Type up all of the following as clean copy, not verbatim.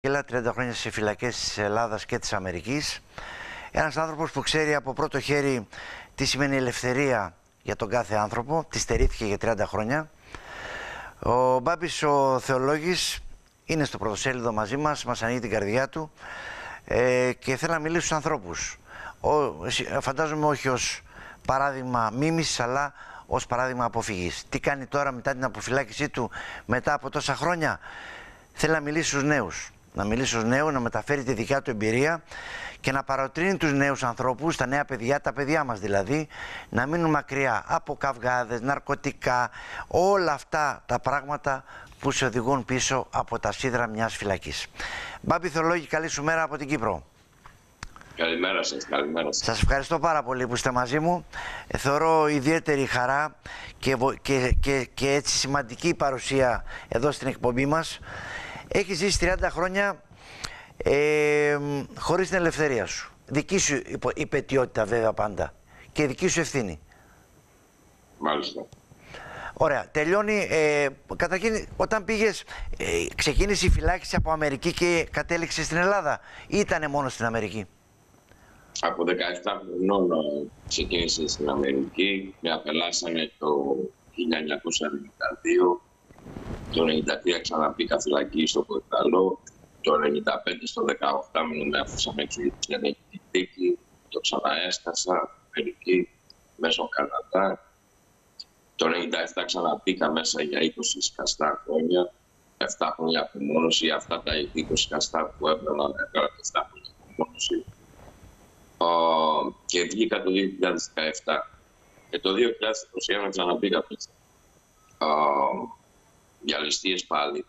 30 χρόνια σε φυλακές της Ελλάδας και της Αμερικής. Ένας άνθρωπος που ξέρει από πρώτο χέρι τι σημαίνει ελευθερία για τον κάθε άνθρωπο, τη στερήθηκε για 30 χρόνια. Ο Μπάμπης ο Θεολόγης είναι στο πρωτοσέλιδο μαζί μας ανοίγει την καρδιά του και θέλει να μιλήσει στους ανθρώπους. Φαντάζομαι όχι ως παράδειγμα μίμησης, αλλά ως παράδειγμα αποφυγής. Τι κάνει τώρα μετά την αποφυλάκησή του, μετά από τόσα χρόνια? Θέλει να μιλήσει στους νέους. Να μιλήσει στους νέους, να μεταφέρει τη δικιά του εμπειρία και να παροτρύνει τους νέους ανθρώπους, τα νέα παιδιά, τα παιδιά μας δηλαδή, να μείνουν μακριά από καυγάδες, ναρκωτικά, όλα αυτά τα πράγματα που σε οδηγούν πίσω από τα σίδερα μιας φυλακής. Μπάμπη Θεολόγη, καλή σου μέρα από την Κύπρο. Καλημέρα σας, καλημέρα σας. Σας ευχαριστώ πάρα πολύ που είστε μαζί μου. Θεωρώ ιδιαίτερη χαρά και έτσι σημαντική παρουσία εδώ στην εκπομπή μας. Έχεις ζήσει 30 χρόνια χωρίς την ελευθερία σου. Δική σου υπαιτιότητα βέβαια πάντα και δική σου ευθύνη. Μάλιστα. Ωραία. Τελειώνει. Καταρχήν, όταν πήγες, ξεκίνησε η φυλάκιση από Αμερική και κατέληξε στην Ελλάδα ή ήτανε μόνο στην Αμερική? Από 17 χρονών ξεκίνησε στην Αμερική. Με απελάσανε το 1992. Το 1993 ξαναπήκα φυλακή στο Κορυδαλό. Το 1995 στο 18 μήνο με άφησαν έξω γιατί δεν έχει τη δίκη. Το ξαναέσκασα Αμερική μέσω Καναδά. Το 1997 ξαναπήκα μέσα για 20 σκαστά χρόνια. 7 χρόνια απομόνωση. Αυτά τα 20 σκαστά που έβγαλα, έβγαλα 7 χρόνια απομόνωση. Και βγήκα το 2017. Και το 2021 ξαναπήκα πίσω. Για ληστείες πάλι.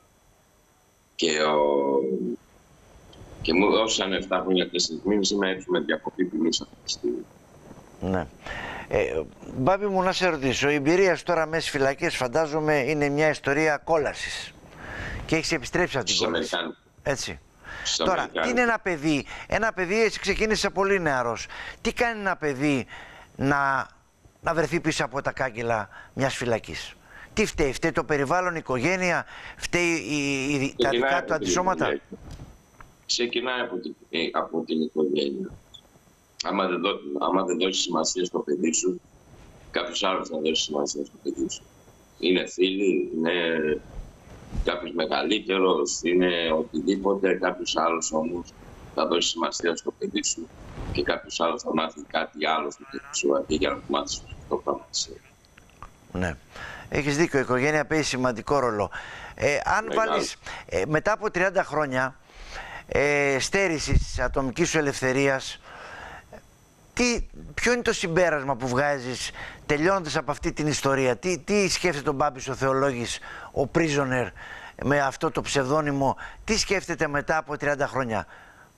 Και μου δώσαν 7 χρόνια 4 μήνες, είμαι έξω με διακοπή ποινής αυτή τη στιγμή. Ναι. Μπάμπη μου, να σε ρωτήσω, η εμπειρία σου τώρα μέσα στις φυλακές φαντάζομαι είναι μια ιστορία κόλασης και έχεις επιστρέψει από την κόλαση. Έτσι. Τώρα, τι είναι ένα παιδί, εσύ ξεκίνησε πολύ νεαρός. Τι κάνει ένα παιδί να βρεθεί πίσω από τα κάγκελα μιας φυλακής? Τι φταίει? Φταίει το περιβάλλον, η οικογένεια, φταίει τα δικά του αντισώματα? Ξεκινάει από την οικογένεια. Άμα δεν δώσεις σημασία στο παιδί σου, κάποιος άλλος θα δώσει σημασία στο παιδί σου. Είναι φίλοι, είναι κάποιος μεγαλύτερος, είναι οτιδήποτε. Κάποιος άλλος όμως θα δώσει σημασία στο παιδί σου και κάποιος άλλος θα μάθει κάτι άλλο στο παιδί σου αντί για να μάθεις αυτό το πράγμα. Ναι. Έχεις δίκιο, η οικογένεια παίζει σημαντικό ρόλο. Αν βάλεις μετά από 30 χρόνια στέρησης της ατομικής σου ελευθερίας, ποιο είναι το συμπέρασμα που βγάζεις τελειώνοντας από αυτή την ιστορία? Τι σκέφτεται ο Μπάμπης ο Θεολόγης, ο Prisoner, με αυτό το ψευδόνυμο? Τι σκέφτεται μετά από 30 χρόνια?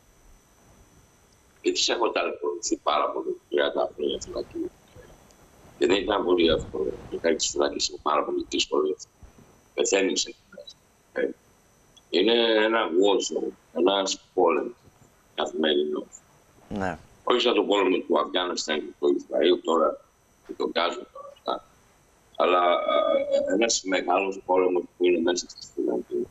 Γιατί έχω ταλαιπωρηθεί πάρα πολύ 30 χρόνια φυλακή. Και δεν ήταν πολύ εύκολο. Η χάρη της φυλακής είναι πάρα πολύ δύσκολη. Πεθαίνεις εκεί μέσα. Είναι ένα war zone, ένας πόλεμος καθημερινός. Ναι. Όχι σαν τον πόλεμο του Αφγάνισταν και του Ισραήλ τώρα και τον Γκάζα τώρα αυτά. Αλλά ένας μεγάλος πόλεμος που είναι μέσα στη φυλακή.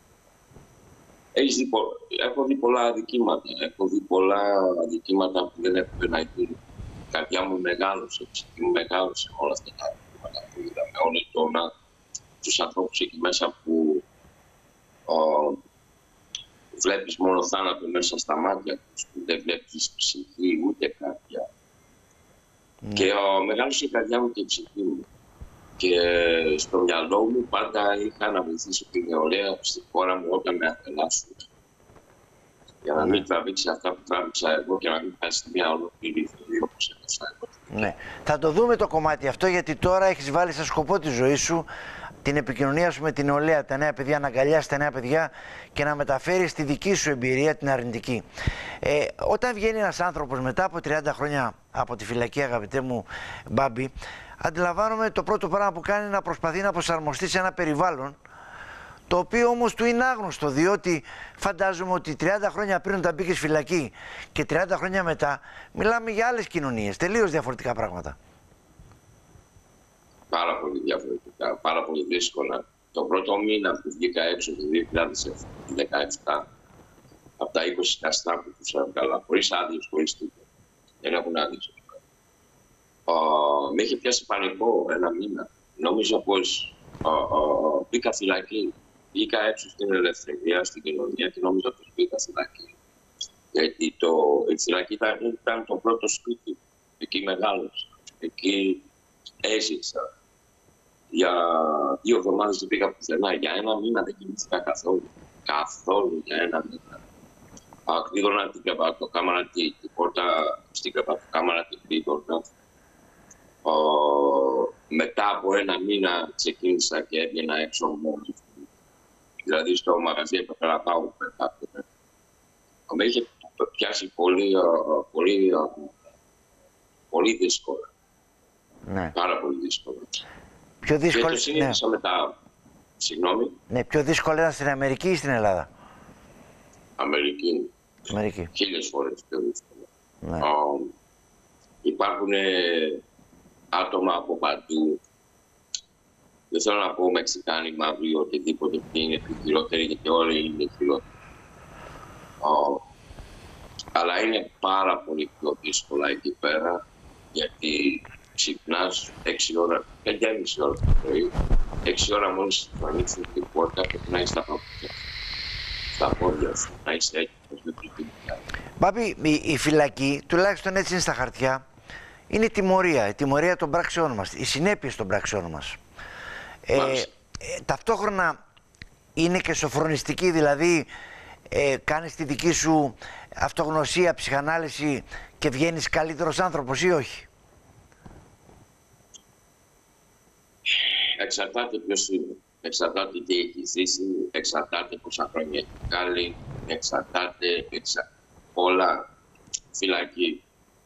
Έχω δει πολλά αδικήματα. Έχω δει πολλά αδικήματα που δεν έπρεπε να γίνουν. Η καρδιά μου μεγάλωσε, η ψυχή μου μεγάλωσε όλα αυτά τα αδικήματα που είδαμε. Όλα τους ανθρώπους εκεί μέσα που βλέπεις μόνο θάνατο μέσα στα μάτια τους, που δεν βλέπεις ψυχή ούτε καρδιά. Και μεγάλωσε η καρδιά μου και η ψυχή μου. Και στο μυαλό μου πάντα είχα να βοηθήσω την νεολαία στη χώρα μου όταν με απελάσουν. Για να μην τραβήξει αυτά που τράβηξα εγώ και να μην χάσει μια ολόκληρη ηθοποιή όπως έκανα εγώ. Ναι. Θα το δούμε το κομμάτι αυτό, γιατί τώρα έχεις βάλει σαν σκοπό τη ζωή σου την επικοινωνία σου με την νεολαία, τα νέα παιδιά, να αγκαλιάσεις τα νέα παιδιά και να μεταφέρεις τη δική σου εμπειρία, την αρνητική. Όταν βγαίνει ένας άνθρωπος μετά από 30 χρόνια από τη φυλακή, αγαπητέ μου Μπάμπη, αντιλαμβάνομαι το πρώτο πράγμα που κάνει να προσπαθεί να προσαρμοστεί σε ένα περιβάλλον το οποίο όμως του είναι άγνωστο, διότι φαντάζομαι ότι 30 χρόνια πριν όταν μπήκες φυλακή και 30 χρόνια μετά μιλάμε για άλλες κοινωνίες, τελείως διαφορετικά πράγματα. Πάρα πολύ διαφορετικά, πάρα πολύ δύσκολα. Το πρώτο μήνα που βγήκα έξω το 2017, από τα 20 καστρά που τους έβγαλα, χωρίς άδειες, χωρίς τίποτα. Δεν έχουν άδειες. Με είχε πιάσει πανικό ένα μήνα. Νόμιζα πως μπήκα φυλακή. Μπήκα έξω στην ελευθερία, στην κοινωνία και νόμιζα πως μπήκα φυλακή. Γιατί η φυλακή ήταν το πρώτο σπίτι. Εκεί μεγάλωσα. Εκεί έζησα. Για 2 εβδομάδες δεν πήγα πουθενά. Για ένα μήνα δεν κοιμήθηκα καθόλου. Καθόλου για ένα μήνα. Κλείδωνα την κάμαρα, την πόρτα στην κάμαρα, την κλείδωνα. Μετά από ένα μήνα ξεκίνησα και έβγαινα έξω μόνος. Δηλαδή στο μαγαζί έπρεπε να πάω μετά. Με είχε πιάσει πολύ δύσκολα. Ναι. Πάρα πολύ δύσκολα. Πιο δύσκολο, και το συνήθισα μετά. Συγγνώμη. Ναι, πιο δύσκολο ήταν στην Αμερική ή στην Ελλάδα? Αμερική. 1000 φορές πιο δύσκολο. Ναι. Υπάρχουν άτομα από παντού. Δεν θέλω να πω Μεξικάνοι, μαύροι, οτιδήποτε είναι πιο χειρότεροι, γιατί όλοι είναι χειρότεροι. Αλλά είναι πάρα πολύ πιο δύσκολα εκεί πέρα, γιατί ξυπνάς 6 ώρα, 5,5 ώρα το πρωί, 6 ώρα μόλις θα ανοίξεις την πόρτα, πρέπει να είσαι στα πόδια σου, να είσαι έτοιμος με την δουλειά. Μπάμπη, η φυλακή, τουλάχιστον έτσι είναι στα χαρτιά, είναι η τιμωρία των πράξεών μας, οι συνέπειες των πράξεών μας. Ταυτόχρονα είναι και σοφρονιστική, δηλαδή κάνεις τη δική σου αυτογνωσία, ψυχανάλυση και βγαίνεις καλύτερος άνθρωπος ή όχι? Εξαρτάται ποιος είναι, εξαρτάται τι έχει ζήσει, εξαρτάται πόσα χρόνια έχει κάνει, εξαρτάται όλα. Φυλακή.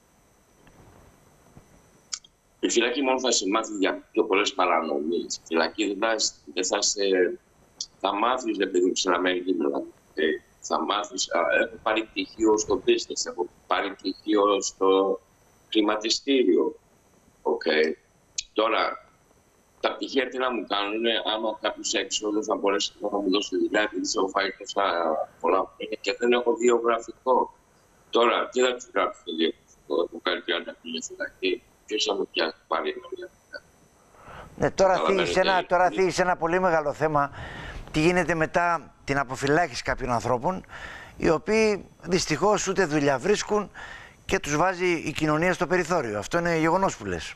Η φυλακή μόνο θα σε μάθει για πιο πολλές παρανομίες. Η φυλακή δεν θα μάθεις, επειδή στην Αμερική δηλαδή. Θα μάθεις, έχω πάρει πτυχίο στο business, έχω πάρει πτυχίο στο χρηματιστήριο. Okay. Τώρα, τα πτυχία τι να μου κάνουν, άμα κάποιος έξω δεν θα μπορέσει να μου δώσει δουλειά, επειδή έχω φάει τόσα πολλά χρόνια και δεν έχω βιογραφικό. Τώρα, τι θα τους γράψω το βιογραφικό, έχω κάνει 30 χρόνια φυλακή, ποιος θα μου πάρει ένα βιογραφικό. Ναι, τώρα θίγεις ένα πολύ μεγάλο θέμα. Τι γίνεται μετά την αποφυλάκηση κάποιων ανθρώπων, οι οποίοι δυστυχώς ούτε δουλειά βρίσκουν και τους βάζει η κοινωνία στο περιθώριο. Αυτό είναι γεγονός που λες.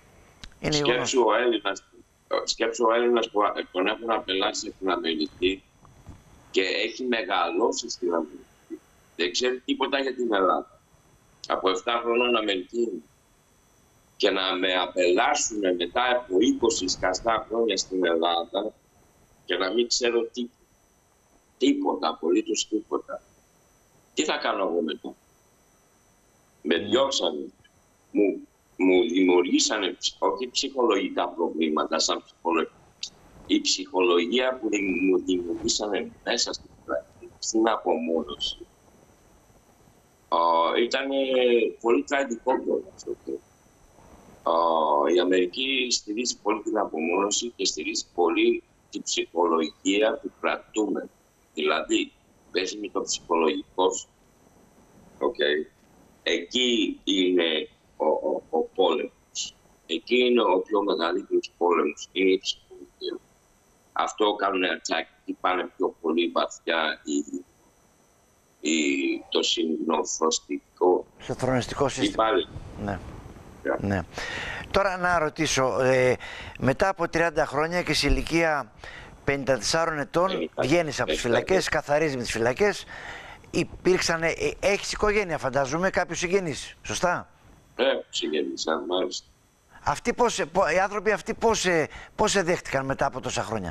Σκέψου ο Έλληνας που τον έχουν απελάσει στην Αμερική και έχει μεγαλώσει στην Αμερική. Δεν ξέρει τίποτα για την Ελλάδα. Από 7 χρόνων Αμερική και να με απελάσουν μετά από 20 σκαστά χρόνια στην Ελλάδα και να μην ξέρω τίποτα, απολύτως τίποτα. Τι θα κάνω εγώ μετά? Με διώξανε. Μου δημιουργήσανε όχι ψυχολογικά προβλήματα σαν ψυχολογία. Η ψυχολογία που μου δημιουργήσανε μέσα στην απομόνωση ήταν πολύ τραγικό αυτό. Η Αμερική στηρίζει πολύ την απομόνωση και στηρίζει πολύ την ψυχολογία του κρατούμενου. Δηλαδή, παίζει με το ψυχολογικό σου. Okay. Εκεί είναι ο πόλεμος. Εκεί είναι ο πιο μεγαλύτερος πόλεμος. Είναι η ψυχολογία. Αυτό κάνουν attack, πάνε πιο πολύ βαθιά το συνοφρωστικό. Σοφρονιστικό σύστημα. Ναι. Yeah. Ναι. Τώρα να ρωτήσω, μετά από 30 χρόνια και σε ηλικία 54 ετών βγαίνεις από τις φυλακές, καθαρίζεις με τις φυλακές. Έχεις οικογένεια, φαντάζομαι, κάποιους συγγενείς, σωστά? Συγγενείς, μάλιστα. Οι άνθρωποι αυτοί πώς σε δέχτηκαν μετά από τόσα χρόνια?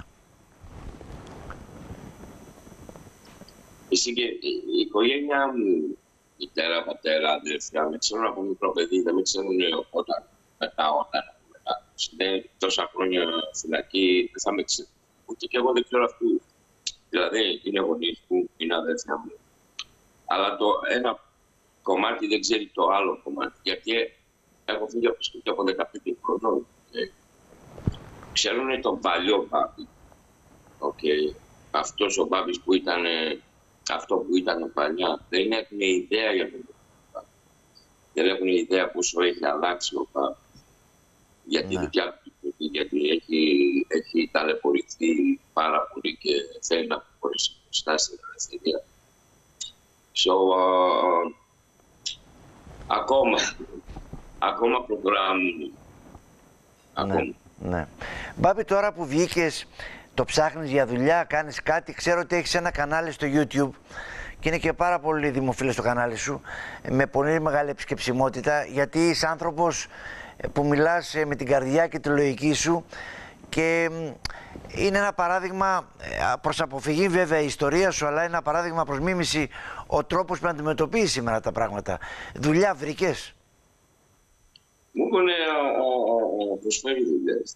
Η οικογένειά μου, μητέρα, πατέρα, αδέρφια, με ξέρουν από μικρό παιδί, δεν με ξέρουν όταν τόσα χρόνια φυλακή, δεν θα με ξέρουν. Ούτε και εγώ δεν ξέρω αυτού. Δηλαδή, είναι γονείς μου, είναι αδέρφια μου. Αλλά το ένα κομμάτι δεν ξέρει το άλλο κομμάτι. Γιατί έχω φύγει από σπίτι από 15 χρονών. Ξέρουν τον παλιό Μπάμπη. Αυτός ο Μπάμπης που ήταν αυτό που ήταν παλιά. Δεν έχουν ιδέα για τον ΠΑΠ. Δεν έχουν ιδέα πόσο έχει αλλάξει ο ΠΑΠ. Για τη δικιά του, γιατί έχει ταλαιπωρηθεί πάρα πολύ και θέλει να προχωρήσει μπροστά στην ελευθερία. Ακόμα προχωράμε. Ναι. Μπάμπη, τώρα που βγήκες, το ψάχνεις για δουλειά, κάνεις κάτι? Ξέρω ότι έχεις ένα κανάλι στο YouTube και είναι και πάρα πολύ δημοφιλές το κανάλι σου, με πολύ μεγάλη επισκεψιμότητα, γιατί είσαι άνθρωπος που μιλάς με την καρδιά και τη λογική σου και είναι ένα παράδειγμα προς αποφυγή βέβαια η ιστορία σου, αλλά είναι ένα παράδειγμα προς μίμηση ο τρόπος που αντιμετωπίζεις σήμερα τα πράγματα. Δουλειά βρήκες? Μου έχουν προσφέρει δουλειές.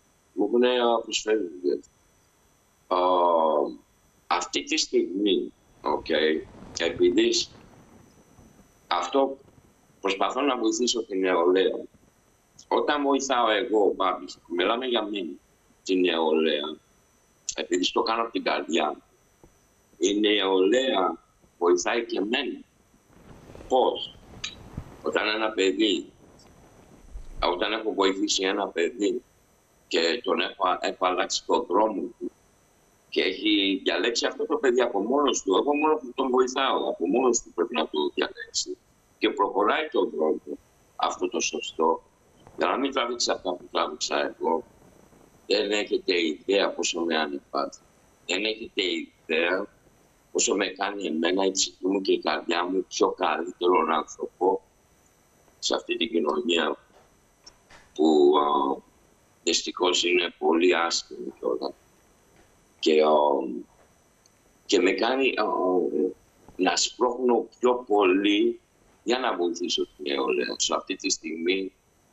Αυτή τη στιγμή, επειδή αυτό προσπαθώ να βοηθήσω την νεολαία. Όταν βοηθάω εγώ, Μπάμπης, μιλάμε για μένα, την νεολαία, επειδή το κάνω από την καρδιά μου, η νεολαία βοηθάει και εμένα. Πώς? Όταν έχω βοηθήσει ένα παιδί και τον έχω αλλάξει τον δρόμο του και έχει διαλέξει αυτό το παιδί από μόνος του, εγώ μόνο που τον βοηθάω, από μόνος του πρέπει να το διαλέξει και προχωράει τον δρόμο αυτό το σωστό, για να μην τραβήξει αυτά που τράβηξα εγώ. Δεν έχετε ιδέα πόσο με ανεβάζει. Δεν έχετε ιδέα πόσο με κάνει εμένα η ψυχή μου και η καρδιά μου πιο καλύτερον άνθρωπο σε αυτή την κοινωνία που δυστυχώς είναι πολύ άσχημη κιόλας. Και με κάνει να σπρώχνω πιο πολύ για να βοηθήσω την νεολαία. Σε αυτή τη στιγμή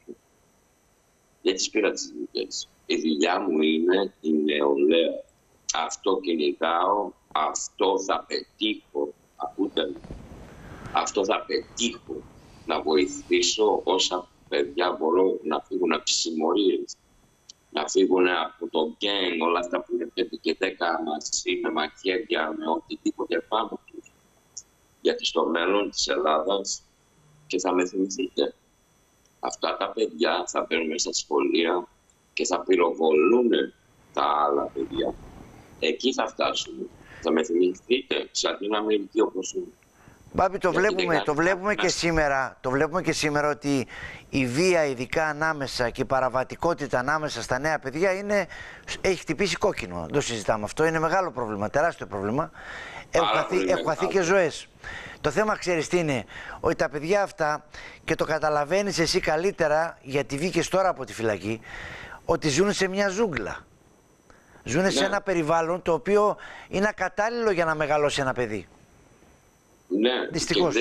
δεν τις πήρα τις δουλειές. Η δουλειά μου είναι η νεολαία. Αυτό κυνηγάω, αυτό θα πετύχω. Ακούτε με. Αυτό θα πετύχω. Να βοηθήσω όσα παιδιά μπορώ να φύγουν από τις συμμορίες, να φύγουν από το γκέν, όλα αυτά που είναι 5 και 10 μαζί, με μαχαίρια, με οτιδήποτε πάνω τους. Γιατί στο μέλλον της Ελλάδας, και θα με θυμηθείτε, αυτά τα παιδιά θα μπαίνουν μέσα στα σχολεία και θα πυροβολούν τα άλλα παιδιά. Εκεί θα φτάσουμε. Θα με θυμηθείτε, σαν την Αμερική όπως είναι. Μπάμπη, το βλέπουμε και σήμερα ότι η βία ειδικά ανάμεσα και η παραβατικότητα ανάμεσα στα νέα παιδιά έχει χτυπήσει κόκκινο. Δεν το συζητάμε αυτό, είναι μεγάλο πρόβλημα, τεράστιο πρόβλημα. Έχουν χαθεί και ζωές. Το θέμα, ξέρεις τι είναι, ότι τα παιδιά αυτά, και το καταλαβαίνεις εσύ καλύτερα γιατί βγήκες τώρα από τη φυλακή, ότι ζουν σε μια ζούγκλα. Ζουν σε ένα περιβάλλον το οποίο είναι ακατάλληλο για να μεγαλώσει ένα παιδί. Ναι, δυστυχώς.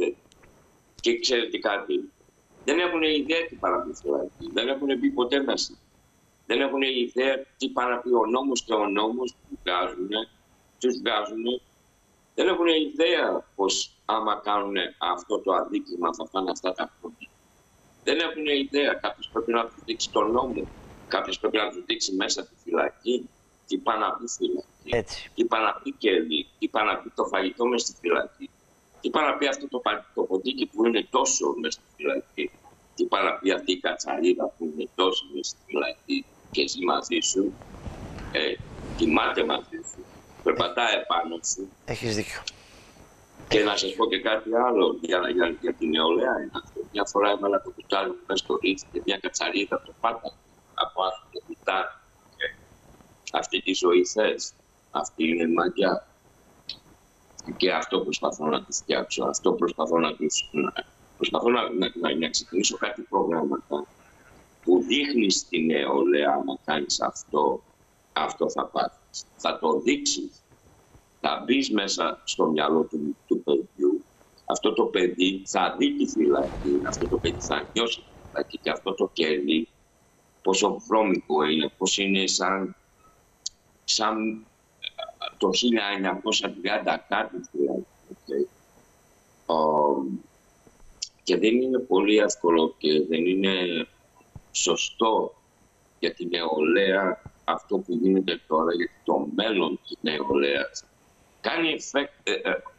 Και ξέρετε κάτι, δεν έχουν ιδέα τι παραπεί φυλακή, δεν έχουν μπει ποτέ μέσα. Δεν έχουν ιδέα τι παραπεί ο νόμος και ο νόμος που τους βγάζουν. Δεν έχουν ιδέα πως άμα κάνουν αυτό το αδίκημα θα πάνε αυτά τα χρόνια. Δεν έχουν ιδέα, κάποιος πρέπει να του δείξει τον νόμο, κάποιος πρέπει να του δείξει μέσα τη φυλακή, τι πάνε να πει φυλακή, τι πάνε να πει κέρδη, τι πάνε να πει το φαγητό μες στη φυλακή. Τι πάνε να πει αυτό το ποντίκι που είναι τόσο μες στη φυλακή. Τι πάνε να πει αυτή η κατσαρίδα που είναι τόσο μες στη φυλακή και ζει μαζί σου. Κοιμάται μαζί σου. Περπατάει επάνω σου. Έχεις δίκιο. Και να σας πω και κάτι άλλο για την νεολαία. Μια φορά έβαλα το κουτάλι μου μέσα στο ρίτσι και μια κατσαρίδα το πάτα από το κουτάλι. Αυτή τη ζωή θες. Αυτή είναι μαγιά. Και αυτό προσπαθώ να τους φτιάξω, αυτό προσπαθώ να ξεκινήσω κάτι προγράμματα που δείχνει στην νεολαία, άμα κάνεις αυτό θα πάθεις. Θα το δείξεις, θα μπεις μέσα στο μυαλό του παιδιού. Αυτό το παιδί θα δει τη φυλακή, αυτό το παιδί θα νιώσει τη φυλακή και αυτό το κέρδη πόσο βρώμικο είναι, πώς είναι σαν το 1930 κάτι δηλαδή. Και δεν είναι πολύ εύκολο και δεν είναι σωστό για την νεολαία αυτό που γίνεται τώρα, γιατί το μέλλον της νεολαίας κάνει effect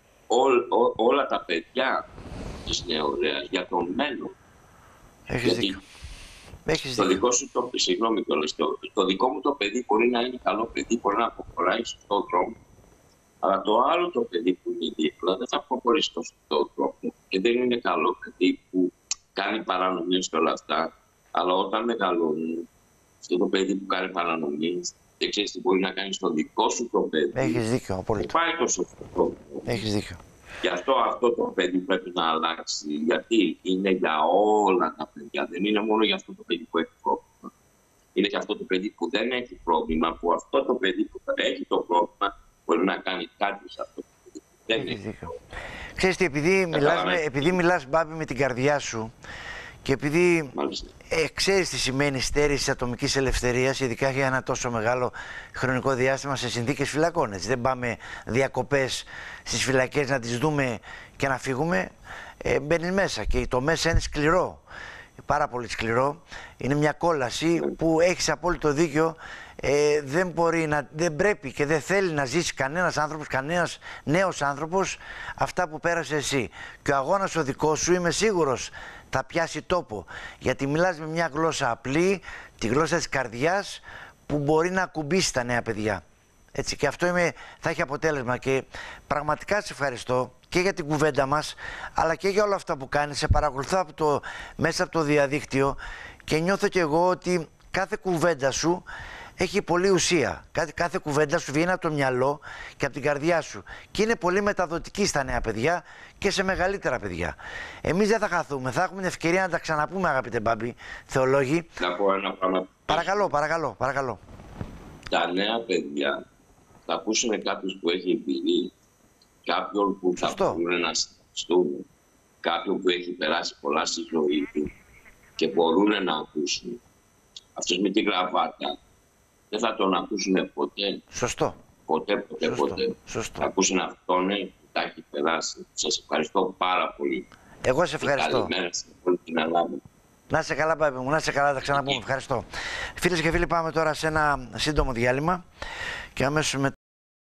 όλα τα παιδιά της νεολαίας για το μέλλον. Έχεις δίκιο. Το δικό σου συγγνώμη κιόλας, το δικό μου το παιδί μπορεί να είναι καλό παιδί, μπορεί να προχωράει στον δρόμο, αλλά το άλλο το παιδί που είναι δίπλα δεν θα προχωρήσει στον σωστό δρόμο και δεν είναι καλό παιδί που κάνει παρανομίες και όλα αυτά, αλλά όταν μεγαλώνει, αυτό το παιδί που κάνει παρανομίες, δεν ξέρεις τι μπορεί να κάνει στο δικό σου το παιδί. Έχεις δίκιο, απόλυτα. Πάει το σωστό δρόμο. Έχεις δίκιο. Γι' αυτό το παιδί πρέπει να αλλάξει, γιατί είναι για όλα τα παιδιά, δεν είναι μόνο για αυτό το παιδί που έχει πρόβλημα. Είναι και αυτό το παιδί που δεν έχει πρόβλημα, που αυτό το παιδί που έχει το πρόβλημα μπορεί να κάνει κάτι σε αυτό το παιδί που δεν έχει πρόβλημα. Ξέρεις τι, επειδή μιλάς, Μπάμπη, με την καρδιά σου και επειδή ξέρεις τι σημαίνει στέρηση ατομικής ελευθερίας, ειδικά για ένα τόσο μεγάλο χρονικό διάστημα σε συνθήκες φυλακών. Έτσι. Δεν πάμε διακοπές στις φυλακές να τις δούμε και να φύγουμε. Μπαίνεις μέσα και το μέσα είναι σκληρό, πάρα πολύ σκληρό. Είναι μια κόλαση που έχεις απόλυτο δίκιο. Δεν πρέπει και δεν θέλει να ζήσει κανένας άνθρωπος, κανένας νέος άνθρωπος αυτά που πέρασε εσύ. Και ο αγώνας ο δικός σου, είμαι σίγουρος, θα πιάσει τόπο. Γιατί μιλάς με μια γλώσσα απλή, τη γλώσσα της καρδιάς, που μπορεί να ακουμπήσει τα νέα παιδιά. Έτσι, και αυτό θα έχει αποτέλεσμα. Και πραγματικά σε ευχαριστώ και για την κουβέντα μας, αλλά και για όλα αυτά που κάνεις. Σε παρακολουθώ μέσα από το διαδίκτυο και νιώθω κι εγώ ότι κάθε κουβέντα σου έχει πολλή ουσία. Κάθε κουβέντα σου βγαίνει από το μυαλό και από την καρδιά σου. Και είναι πολύ μεταδοτική στα νέα παιδιά και σε μεγαλύτερα παιδιά. Εμείς δεν θα χαθούμε. Θα έχουμε την ευκαιρία να τα ξαναπούμε, αγαπητέ Μπάμπη, θεολόγοι. Να πω ένα πράγμα. Παρακαλώ. Τα νέα παιδιά θα ακούσουν κάποιους που έχει εμπειρία, κάποιον που θα μπορούν να συνεχιστούν, κάποιον που έχει περάσει πολλά στη ζωή του και μπορούν να ακούσουν. Αυτός με την γραβάτα δεν θα τον ακούσουν ποτέ. Σωστό. Ποτέ. Σωστό. Θα ακούσουν αυτόν που τα έχει περάσει. Σας ευχαριστώ πάρα πολύ. Εγώ σε ευχαριστώ. Καλημέρα σε όλη την Ελλάδα. Να είσαι καλά, Μπάμπη μου, να είσαι καλά, θα ξαναπούμε. Ευχαριστώ. Φίλες και φίλοι, πάμε τώρα σε ένα σύντομο διάλειμμα και αμέσως μετά